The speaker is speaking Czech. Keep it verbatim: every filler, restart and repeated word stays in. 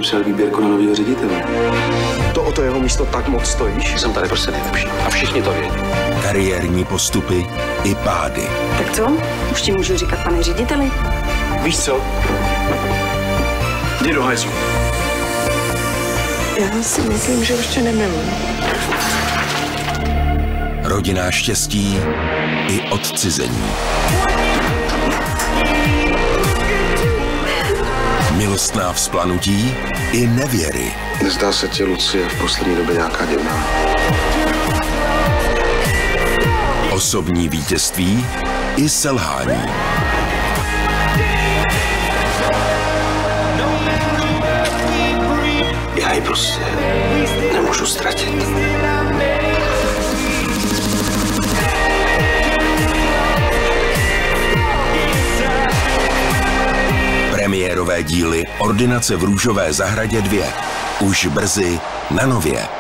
potřeboval výběrku na novýho ředitele. To o to jeho místo tak moc stojíš? Jsem tady prostě nejlepší. A všichni to vědí. Kariérní postupy i pády. Tak co? Už ti můžu říkat, pane řediteli? Víš co? Jdi do hajzlu. Já si myslím, že už tě nemiluji. Rodinná štěstí i odcizení. Milostná vzplanutí i nevěry. Nezdá se ti, Lucie, v poslední době nějaká divná? Osobní vítězství i selhání. Já ji prostě nemůžu ztratit. Premiérové díly Ordinace v Růžové zahradě dvě. Už brzy na Nově.